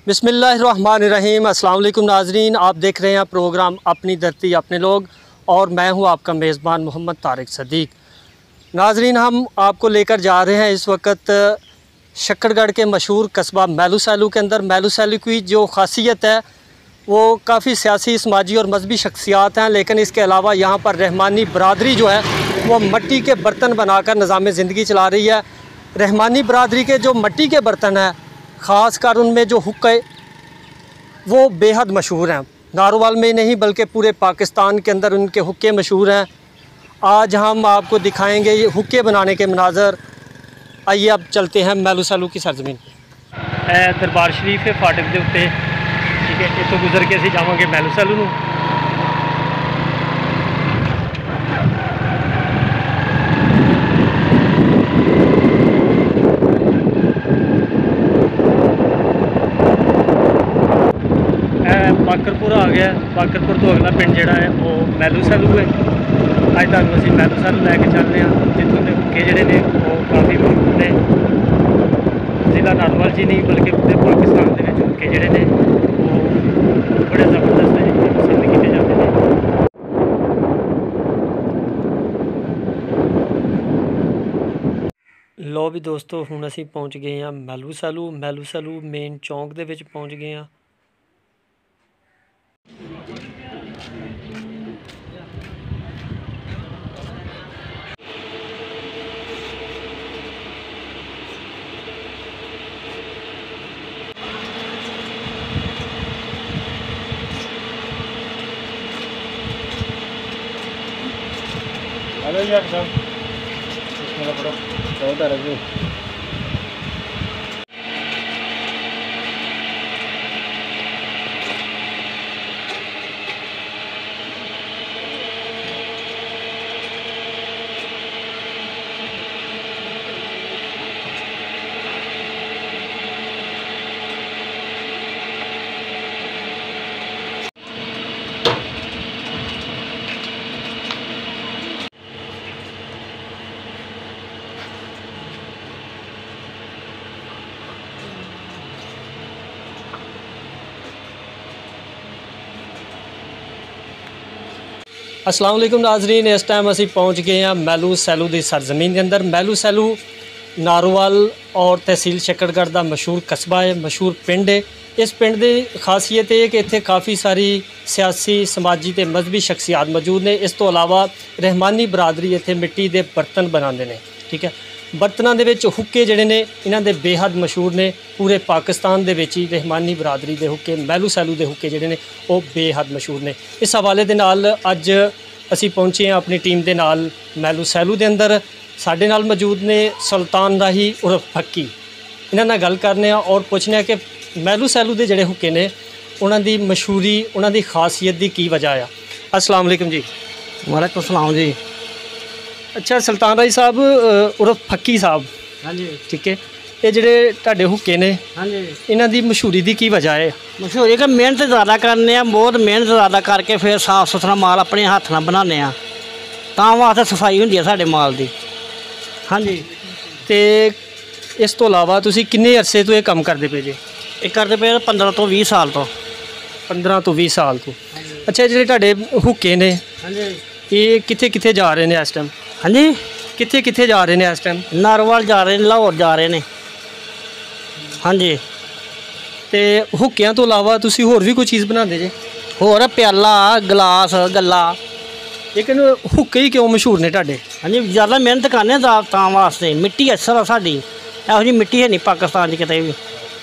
बिस्मिल्लाहिर्रहमानिर्रहीम। अस्सलाम वालेकुम नाजरीन, आप देख रहे हैं प्रोग्राम अपनी धरती अपने लोग और मैं हूं आपका मेज़बान मोहम्मद तारिक सदीक। नाजरीन, हम आपको लेकर जा रहे हैं इस वक्त शक्करगढ़ के मशहूर कस्बा मैलू सैलू के अंदर। मैलू सैलू की जो खासियत है वो काफ़ी सियासी, समाजी और मजहबी शख्सियात हैं, लेकिन इसके अलावा यहाँ पर रहमानी बरादरी जो है वो मिट्टी के बर्तन बनाकर निज़ाम ज़िंदगी चला रही है। रहमानी बरादरी के जो मिट्टी के बर्तन हैं, ख़ास कर उनमें जो हुक्के वो बेहद मशहूर हैं। नारोवाल में नहीं बल्कि पूरे पाकिस्तान के अंदर उनके हुक्के मशहूर हैं। आज हम आपको दिखाएंगे ये हुक्के बनाने के मनाज़र। आइए अब चलते हैं मैलू सैलू की सरजमीन पे। दरबार शरीफ है फाटक के उत्ते, ठीक है, इतों गुजर के असीं जावांगे मैलू सैलू नूं। बाकरपुर आ गया। बाकरपुर तो अगला पिंड जिहड़ा है वो मैलू सैलू है। अज तुहानूं असीं मैलू सैलू लैके चलते हैं, जित्थों के हुक्के जिहड़े ने वो काफ़ी मशहूर ने। जिला नारोवाल जी नहीं बल्कि पूरे पाकिस्तान के हुक्के जिहड़े ने वो बड़े ज़बरदस्त है, पसंद किए जाते हैं। लो भी दोस्तों, हुण असीं पहुँच गए हैं मैलू सैलू। मैलू सैलू मेन चौंक दे विच पहुँच गए हैं। हेलो यार साहब, इसमें पड़ो बहुत आ रही अस्सलाम वालेकुम नाजरीन, इस टाइम असीं पहुँच गए हैं मैलू सैलू की सरजमीन के अंदर। मैलू सैलू नारोवाल और तहसील शक्करगढ़ का मशहूर कस्बा है, मशहूर पिंड है। इस पिंड की खासियत है कि इत्थे काफ़ी सारी सियासी, समाजी ते मजहबी शख्सियात मौजूद ने। इस तो अलावा रहमानी बरादरी इत्थे मिट्टी के बर्तन बनाते हैं, ठीक है। बर्तनों के विच हुक्के जिहड़े ने इन्हां दे बेहद मशहूर ने। पूरे पाकिस्तान दे विच ही रहमानी बरादरी के हुक्के, मैलू सैलू के हुक्के जिहड़े ने वो बेहद मशहूर ने। इस हवाले दे नाल अज असीं पहुंचे हैं अपनी टीम के नाल मैलू सैलू के अंदर। साडे नाल मौजूद ने सुल्तान राही उर्फ फक्की। इन्हां नाल गल करने और पुछने कि मैलू सैलू के जिहड़े हुक्के ने उन्हां दी मशहूरी, उन्हां दी खासियत दी की वजह है। अस्सलाम वालेकुम जी। वालेकुम सलाम जी। अच्छा सुल्तान राही साहब उर्फ फक्की साहब, हाँ जी, ठीक है, ये ਜਿਹੜੇ ਤੁਹਾਡੇ हुक्के ने हाँ जी, इन्हां दी मशहूरी दी की वजह है? मशहूरी कि मेहनत ज़्यादा करने, बहुत मेहनत ज़्यादा करके फिर साफ सुथरा माल अपने हत्थ नाल बनाने, तां वास्ते सफाई हुंदी है साडे माल दी। हाँ जी। ते इस तो इलावा तुसीं किन्ने अरसे तो ये काम करदे पे जे? ये करते पे 15 तो 20 साल तो। 15 तो 20 साल तो। अच्छा, ਜਿਹੜੇ ਤੁਹਾਡੇ हुक्के ने हाँ जी, ये कित्थे कित्थे जा रहे ने इस टाइम? हाँ जी, कित्थे कित्थे जा रहे ने इस टाइम? नारोवाल जा रहे ने, लाहौर जा रहे ने। हाँ जी। ते हुक्कियां तो इलावा तुसीं होर भी कोई चीज़ बनाते जे? होर प्याला, गिलास, गल्ला। लेकिन हुक्के ही क्यों मशहूर ने ਤੁਹਾਡੇ? हाँ जी, ज़्यादा मेहनत करने तां वास्ते। मिट्टी असर है साडी, इहो जी मिट्टी है नहीं पाकिस्तान च किते भी।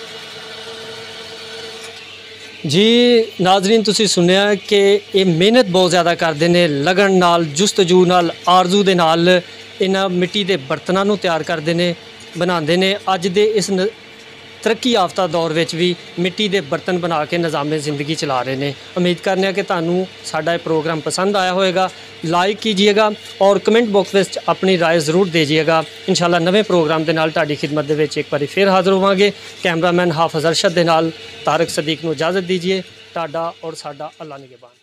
जी नाजरीन, तुसीं सुनिया कि ये मेहनत बहुत ज़्यादा करते हैं, लगन नाल, जुस्तजू नाल, आरजू दे नाल इन्हां मिट्टी के बर्तनों को तैयार करते हैं, बनाते हैं। अज दे इस तरक्की याफ्ता दौर में भी मिट्टी के बर्तन बना के निज़ाम ज़िंदगी चला रहे हैं। उम्मीद करने हैं कि तुहानूं साडा प्रोग्राम पसंद आया होगा। लाइक कीजिएगा और कमेंट बॉक्स में अपनी राय ज़रूर दीजिएगा। इंशाल्लाह नवे प्रोग्राम के नाल तुहाडी खिदमत दे विच एक बार फिर हाज़र होवांगे। कैमरामैन हाफिज़ अरशद दे नाल तारिक सदीक नूं इजाज़त दीजिए। तुहाडा और साडा अल्लाह निगहबान।